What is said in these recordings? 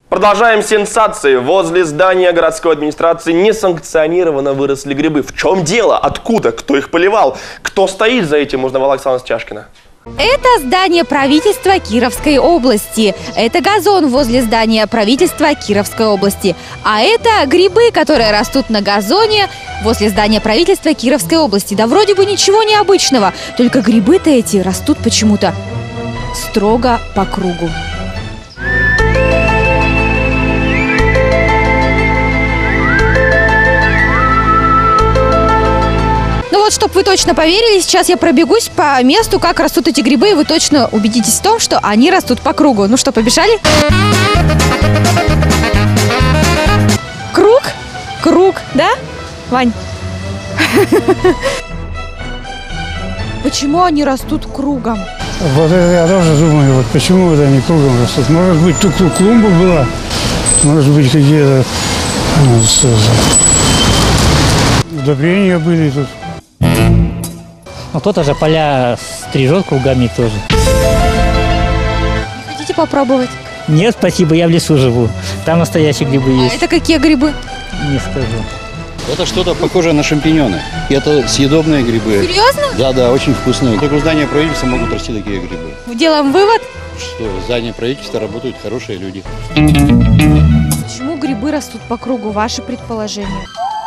Продолжаем сенсации. Возле здания городской администрации несанкционированно выросли грибы. В чем дело? Откуда? Кто их поливал? Кто стоит за этим, узнавала Оксана Стяжкина. Это здание правительства Кировской области. Это газон возле здания правительства Кировской области. А это грибы, которые растут на газоне возле здания правительства Кировской области. Да вроде бы ничего необычного. Только грибы-то эти растут почему-то строго по кругу. Чтобы вы точно поверили, сейчас я пробегусь по месту, как растут эти грибы, и вы точно убедитесь в том, что они растут по кругу. Ну что, побежали? Круг? Круг, да, Вань? Почему они растут кругом? Вот это я тоже думаю, вот почему это они кругом растут. Может быть, тут клумба была, может быть, какие-то удобрения были тут. Ну, кто-то же поля стрижет кругами тоже. Не хотите попробовать? Нет, спасибо, я в лесу живу. Там настоящие грибы есть. А это какие грибы? Не скажу. Это что-то похожее на шампиньоны. Это съедобные грибы. Серьезно? Да, очень вкусные. Только у здания правительства могут расти такие грибы. Делаем вывод, Что в здании правительства работают хорошие люди. почему грибы растут по кругу, ваши предположения?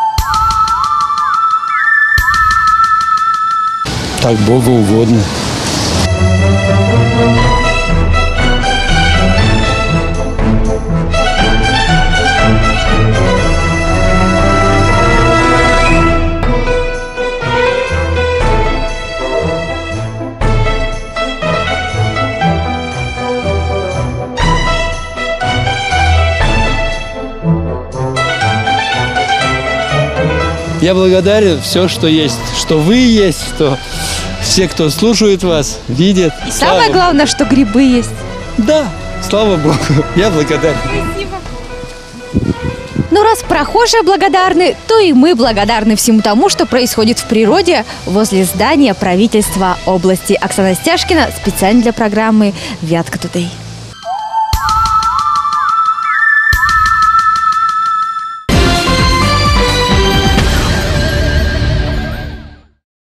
Так Богу угодно. Я благодарен все, что есть, что вы есть, что все, кто слушает вас, видят. И самое главное, что грибы есть. Да, слава Богу, я благодарен. Спасибо. Ну, раз прохожие благодарны, то и мы благодарны всему тому, что происходит в природе возле здания правительства области. Оксана Стяжкина специально для программы «Вятка Тудей».